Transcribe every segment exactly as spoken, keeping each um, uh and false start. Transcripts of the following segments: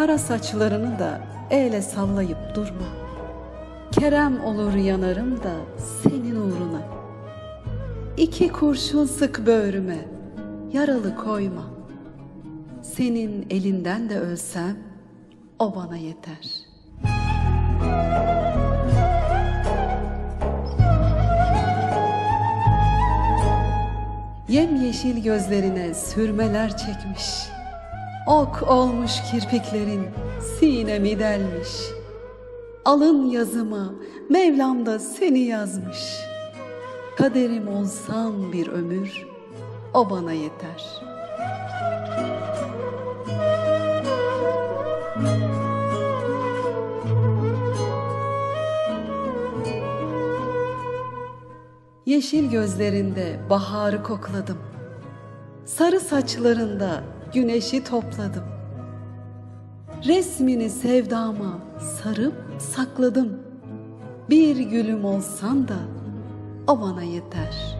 Kara saçlarını da ele sallayıp durma. Kerem olur yanarım da senin uğruna. İki kurşun sık böğrüme, yaralı koyma. Senin elinden de ölsem o bana yeter. Yemyeşil gözlerine sürmeler çekmiş. Ok olmuş kirpiklerin sinemi delmiş. Alın yazıma Mevlam da seni yazmış. Kaderim olsan bir ömür, o bana yeter. Yeşil gözlerinde baharı kokladım. Sarı saçlarında güneşi topladım. Resmini sevdama sarıp sakladım. Bir gülüm olsan da o bana yeter.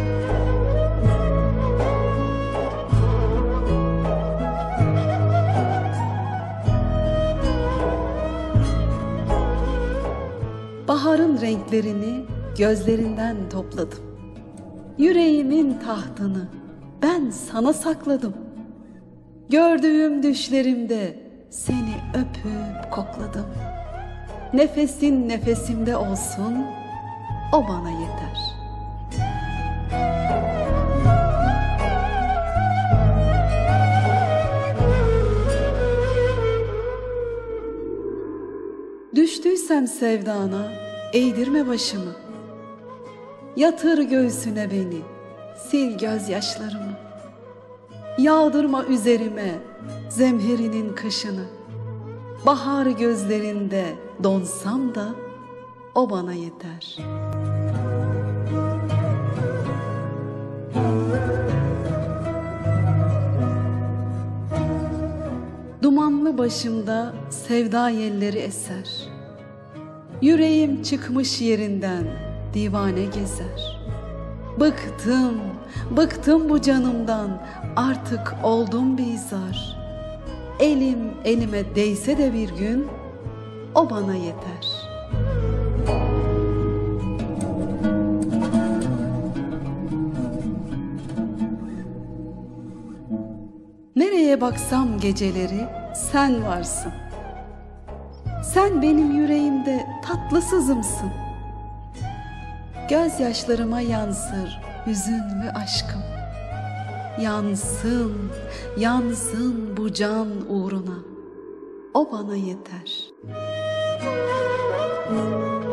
Baharın renklerini gözlerinden topladım. Yüreğimin tahtını ben sana sakladım. Gördüğüm düşlerimde seni öpüp kokladım. Nefesin nefesimde olsun, o bana yeter. Düştüysem sevdana eğdirme başımı. Yatır göğsüne beni, sil gözyaşlarımı. Yağdırma üzerime zemherinin kışını. Bahar gözlerinde donsam da o bana yeter. Dumanlı başımda sevda yelleri eser. Yüreğim çıkmış yerinden divane gezer. Bıktım, bıktım bu canımdan, artık oldum bizar. Elim elime değse de bir gün, o bana yeter. Nereye baksam geceleri sen varsın. Sen benim yüreğimde tatlı sızımsın. Gözyaşlarıma yansır hüzünlü aşkım. Yansın, yansın bu can uğruna, o bana yeter.